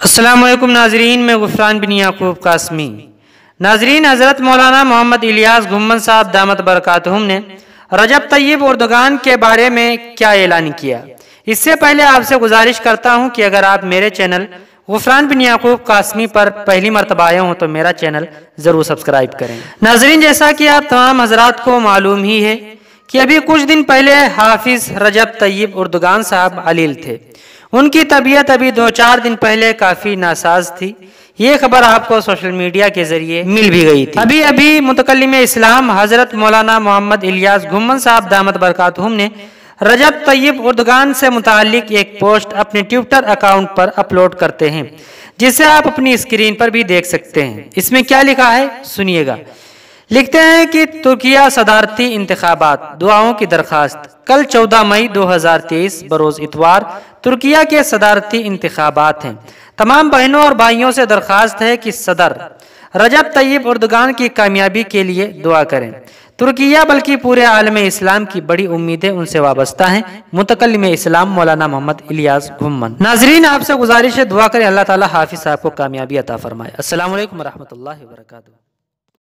अस्सलाम वालेकुम नाजरीन, मैं गुफरान बिन याकूब कासमी। नाजरीन, हज़रत मौलाना मोहम्मद इलियास घुम्मन साहब दामत बरकातहुम ने रजब तय्यब उर्दुगान के बारे में क्या ऐलान किया। इससे पहले आपसे गुजारिश करता हूं कि अगर आप मेरे चैनल गुफरान बिन याकूब कासमी पर पहली मरतबा आए हों तो मेरा चैनल ज़रूर सब्सक्राइब करें। नाजरीन, जैसा कि आप तमाम हजरात को मालूम ही है कि अभी कुछ दिन पहले हाफिज रजब तय्यब उर्दुगान साहब अलील थे। उनकी तबीयत अभी 2-4 दिन पहले काफ़ी नासाज थी। ये खबर आपको सोशल मीडिया के जरिए मिल भी गई थी। अभी अभी मुतकल्लिम इस्लाम हज़रत मौलाना मोहम्मद इलियास घुम्मन साहब दामत बरकातहुम ने रजब तय्यब उर्दुगान से मुतालिक एक पोस्ट अपने ट्विटर अकाउंट पर अपलोड करते हैं, जिसे आप अपनी स्क्रीन पर भी देख सकते हैं। इसमें क्या लिखा है सुनिएगा। लिखते हैं कि तुर्किया सदारती इंतखाबात, दुआओं की दरखास्त। कल 14 मई 2023 बरोज इतवार तुर्किया के सदारती इंतखाबात हैं। तमाम बहनों और भाइयों से दरखास्त है कि सदर रजब तय्यब उर्दुगान की कामयाबी के लिए दुआ करें। तुर्किया बल्कि पूरे आलम इस्लाम की बड़ी उम्मीदें उनसे वाबस्ता हैं। मुतकल्लिम इस्लाम मौलाना मोहम्मद इलियास घुम्मन। नाजरीन, आपसे गुजारिश है दुआ करें अल्लाह ताला हाफिज साहब को कामयाबी अता फरमाए। अस्सलाम वालेकुम रहमतुल्लाहि व बरकातुहू।